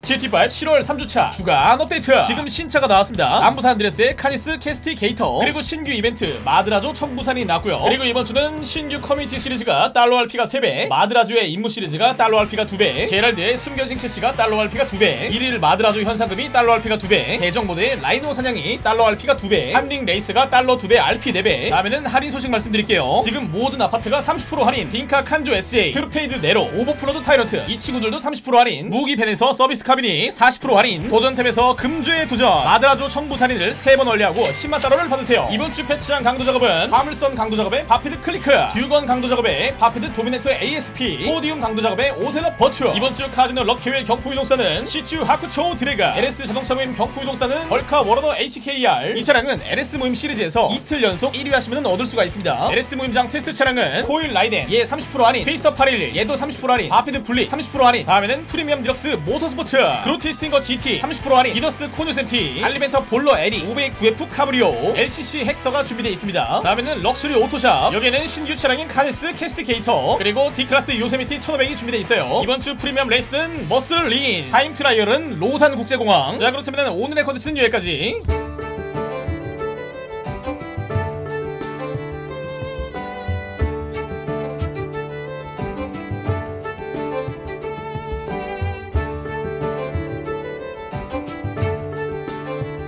GT5 7월 3주차 주간 업데이트. 지금 신차가 나왔습니다. 남부산 안드레스의 카니스 캐스티게이터, 그리고 신규 이벤트 마드라조 청부산이 나왔고요. 그리고 이번 주는 신규 커뮤니티 시리즈가 달러 RP가 3배, 마드라조의 임무 시리즈가 달러 RP가 2배, 제랄드의 숨겨진 캐시가 달러 RP가 2배, 1일 마드라조 현상금이 달러 RP가 2배, 대정 모드의 라이노 사냥이 달러 RP가 2배, 한링 레이스가 달러 2배 RP 4배. 다음에는 할인 소식 말씀드릴게요. 지금 모든 아파트가 30% 할인, 딩카 칸조 SJ, 트루페이드 네로, 오버플로드 타이런트 이 친구들도 30% 할인, 무기펜에서 서비스 카비니 40% 할인, 도전템에서 금주의 도전 마드라조 청부산인을 3번 원리하고 10만 달러를 받으세요. 이번주 패치한 강도 작업은 화물선 강도 작업의 바피드 클리크, 듀건 강도 작업의 바피드 도미네터 ASP, 포디움 강도 작업의 오셀러 버추. 이번주 카지노 럭키웰 경포유동사는 시츄 하쿠초 드래가, LS 자동차 모임 경포유동사는 벌카 워러너 HKR. 이 차량은 LS 모임 시리즈에서 이틀 연속 1위 하시면 얻을 수가 있습니다. LS 모임장 테스트 차량은 코일 라이덴 얘 30% 할인, 페이스터 811 얘도 30% 할인, 바피드 블리 30% 할인. 다음에는 프리미엄 디럭스 모터스포츠, 그로티스팅거 GT 30% 할인, 이더스 코누센티, 알리벤터 볼러 에리 509F 카브리오, LCC 헥서가 준비되어 있습니다. 다음에는 럭셔리 오토샵, 여기에는 신규 차량인 카니스 캐스티게이터, 그리고 D클래스 요세미티 1500이 준비되어 있어요. 이번주 프리미엄 레이스는 머슬 린, 타임 트라이얼은 로산 국제공항. 자, 그렇다면 오늘의 컨텐츠는 여기까지.